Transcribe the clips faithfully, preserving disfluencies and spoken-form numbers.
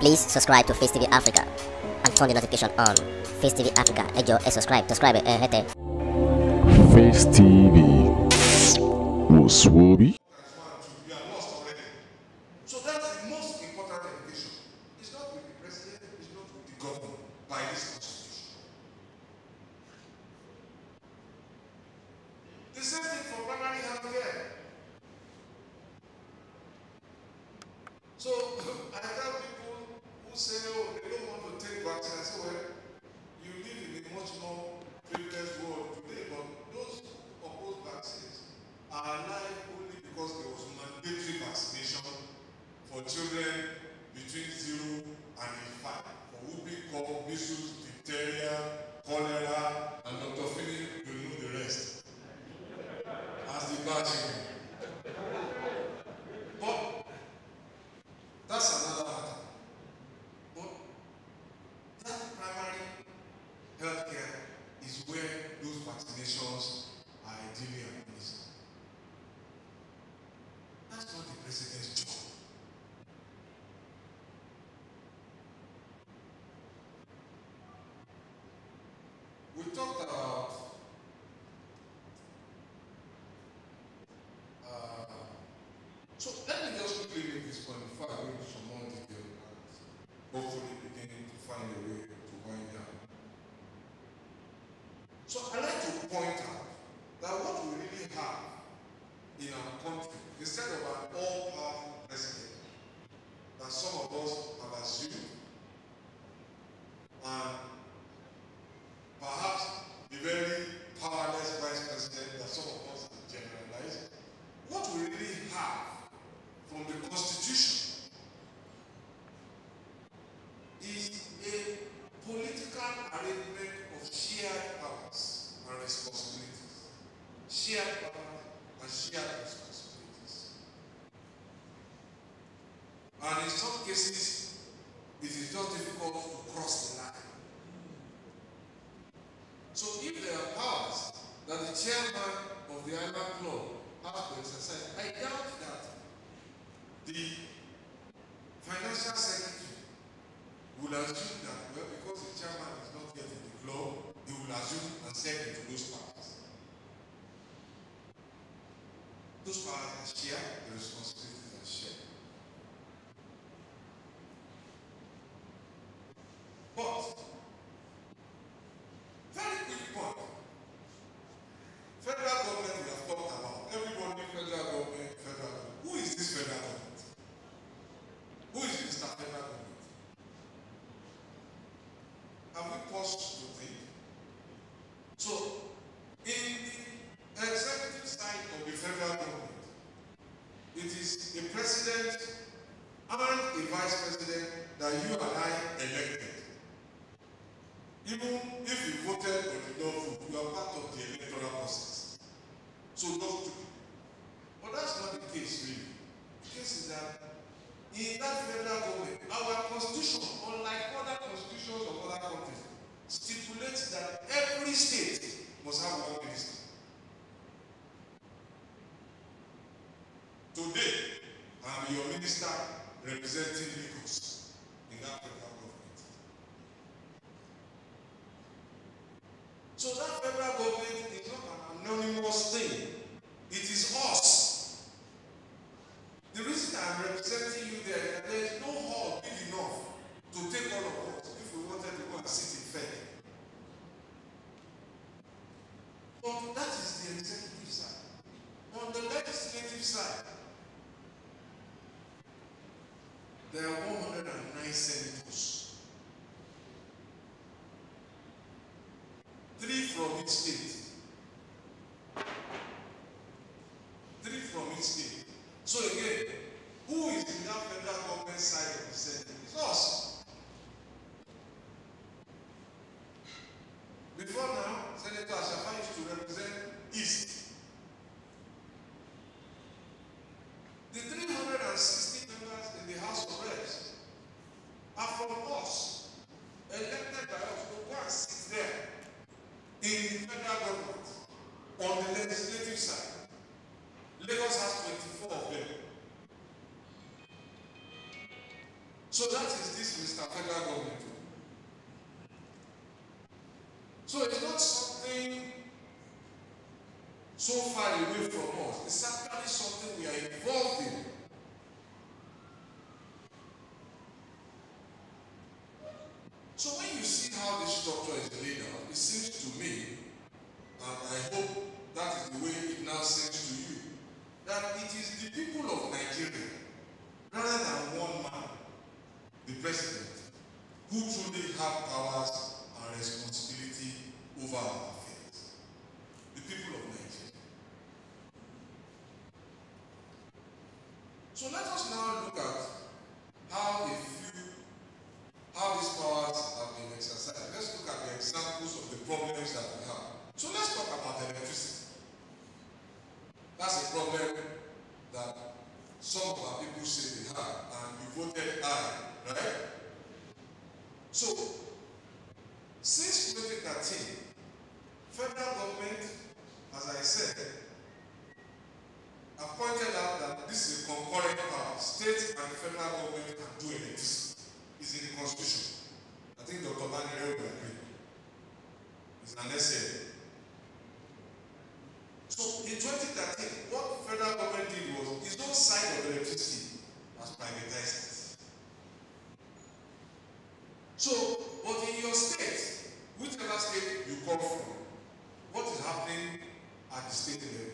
Please subscribe to Face T V Africa and turn the notification on. Face T V Africa, ẹ jọ̀ọ́, ẹ subscribe, subscribe, eh, hete. Face T V was Swoby. We are lost already. So that's the most important education. It's not with the president, it's not with the government, by this constitution. The same thing for primary health care. So I tell people who say, oh, they don't want to take vaccine. I say, well, you live in a much more privileged world today, but those who oppose vaccines are alive only because there was mandatory vaccination for children between zero and five for whooping cough, measles, diphtheria, cholera, and Doctor Philip will know the rest as the vaccine. But that's another matter. But that primary health care is where those vaccinations are ideally administered. That's not the president's job. We talked about uh, so let me just quickly make this point before I go into some more detail and hopefully begin to find a way to wind down. So I like to point out that what we really have in our country, instead of an all-powerful president that some of us have assumed, and perhaps the very powerless vice president that some of us have generalized, what we really have from the Constitution is a political arrangement of shared powers and responsibilities. Shared powers and shared responsibilities. And in some cases, it is just difficult to cross the line. So if there are powers that the chairman of the Island Club has to exercise, I doubt that the financial secretary will assume that, well, because the chairman is not yet in the club, he will assume and send it to those powers. Those powers are shared, the responsibilities are shared. But, very quick point. Federal government we have talked about. Everybody, federal government, federal government. Who is this federal government? Who is Mister Federal Government? Have we paused to think? So, in the executive side of the federal government, it is a president and a vice president that you and I elected. Even if you voted or did not vote, you are part of the electoral process. So those two. But that's not the case, really. The case is that in that federal government, our constitution, unlike other constitutions of other countries, stipulates that every state must have one minister. Today, I'm your minister representing Lagos in that federal government. So that federal government is not an anonymous thing. It is us. The reason I'm representing you there is that there is no hall big enough to take all of us if we wanted to go and sit in Fed. But that is the executive side. On the legislative side, there are one hundred nine senators. Three from each state. Three from each state. So again, who is in that federal government side of the Senate? It's us. Before now, Senator Ashafa used to represent East. The three hundred sixty members in the House of Reps are from us, elected by us to go and sit there in the federal is this Mister Federal Government? So it's not something so far away from us. It's actually something we are involved in. So when you see how this structure is laid out, it seems to me, and I hope that is the way it now seems to you, that it is the people of Nigeria, rather than one man, the president, who truly have powers and responsibility over our affairs. The people of Nigeria. So let us now look at how they feel, how these powers have been exercised. Let's look at the examples of the problems that we have. So let's talk about electricity. That's a problem that some of our people say they have, and we voted aye, right? So, since twenty thirteen, federal government, as I said, have pointed out that this is a concurrent power. State and federal government can do electricity. It's in the constitution. I think Doctor Banere will agree. It's an essay. So in twenty thirteen, what federal government did was its own side of electricity was privatized. So, but in your state, whichever state you come from, what is happening at the state level?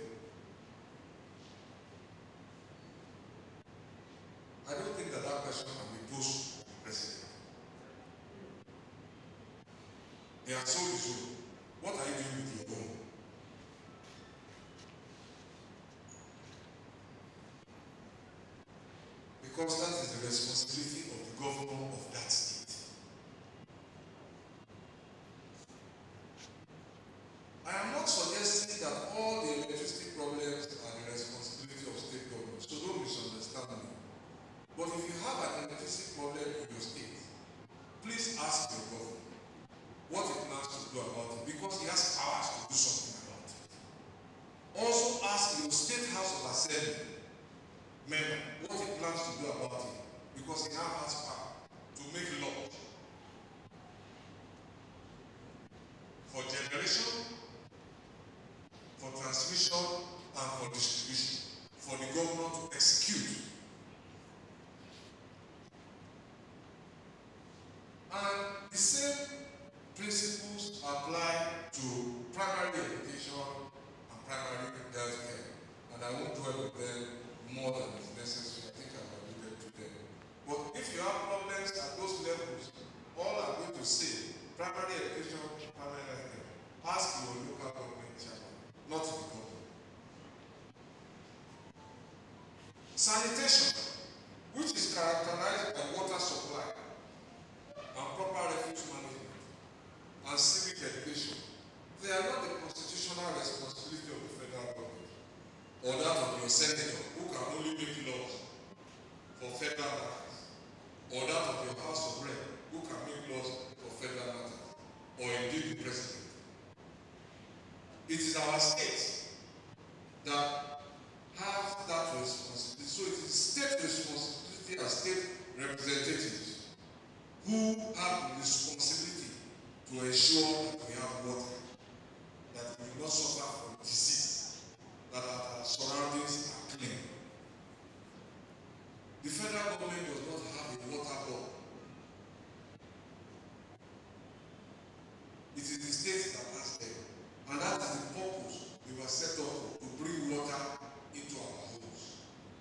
I don't think that that question can be posed to the president. They are so useful. What are you doing with your own? Because that is the responsibility of the governor of that state. I am not suggesting that all the electricity problems are the responsibility of state government, so don't misunderstand me. But if you have an electricity problem in your state, please ask your governor what he plans to do about it, because he has powers to do something about it. Also ask your state house of assembly member what he plans to do about it, because he now has power to make laws for generation, for transmission, and for distribution, for the governor to execute. And the same principles apply to primary education and primary health care. And I won't dwell with them more than is necessary. I think I've alluded to them. But if you have problems at those levels, all I'm going to say, primary education, primary health care, ask your local government chairman, not the government. Sanitation, which is characterized by water supply and proper refuse management and civic education, they are not the constitutional responsibility of the federal government or that of your senator, who can only make laws for federal matters, or that of your House of Rep, who can make laws for federal matters, or indeed the president. It is our states that have that responsibility. So it is state responsibility as state representatives who have the responsibility to ensure that we have water, that we will not suffer from disease, that our surroundings are clean. The federal government does not have a water board. It is the state that has them. And that is the purpose we were set up to bring water into our homes.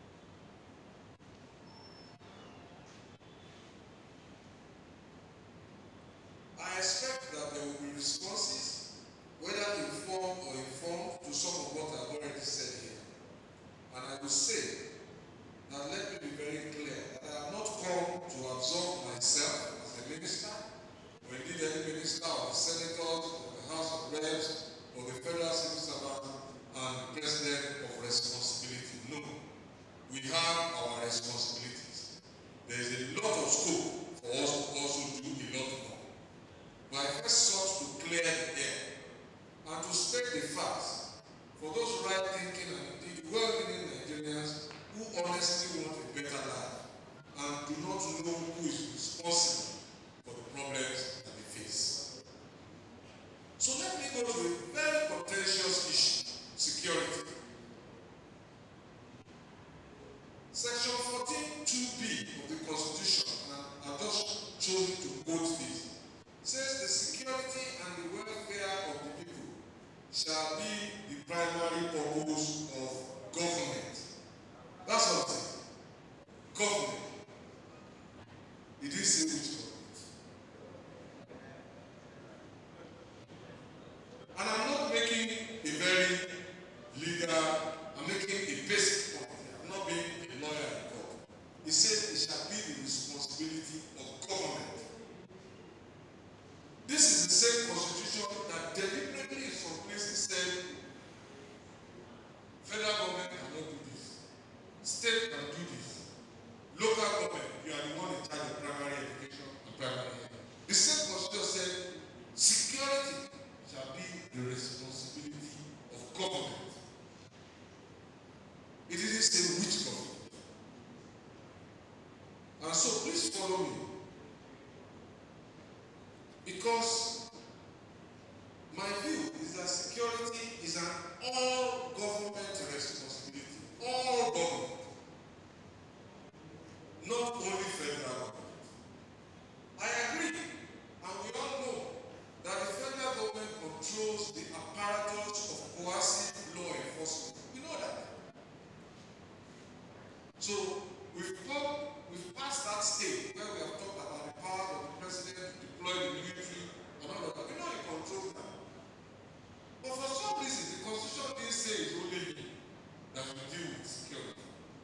I expect that there will be responses, whether informed or informed, to some of what I've already said here. And I will say that let me be very clear that I have not come to absolve myself as a minister, or indeed any minister or the senators or the House of Reps or the federal civil servant and president of responsibility. No. We have our responsibilities. There is a lot of scope for us to also do a lot more. But I first sought to clear the air and to state the facts for those right-thinking and indeed well-meaning Nigerians who honestly want a better life and do not know who is responsible chosen to quote this. It says the security and the welfare of the people shall be the primary purpose of government. That's what it says. Government. It didn't say which government. And I'm not making a very legal, I'm making a basic point. I'm not being a lawyer in court. It says it shall be the responsibility of government. This is the same constitution that deliberately in some places said federal government cannot do this, state can do this, local government, you are the one in charge of primary education and primary health. The same constitution said security shall be the responsibility of government. It didn't say which government. And so please follow me. Because my view is that security is an all government responsibility. All government. Not only federal government. I agree. And we all know that the federal government controls the apparatus of coercive law enforcement. We know that. So we've come, we've passed that stage where we have talked about the power of the president to deploy the military and all of that. We know he controls that. But for some reason, the constitution didn't say it's only him that will deal with security.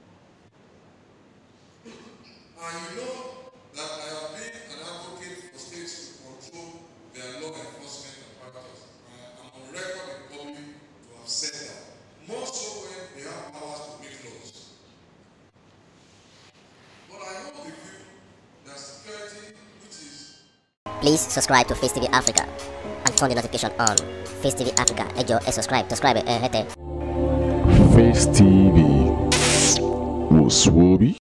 And you know that I have been an advocate for states to control their law enforcement apparatus. I'm on record in public to have said that. More so when they have powers to make laws. But I hold the view that security, which is... Please subscribe to Face T V Africa and turn the notification on. Face T V Africa, ẹ jọ̀ọ́, ẹ subscribe, subscribe, ẹ hẹ́tẹ̀. Face T V was Swoby.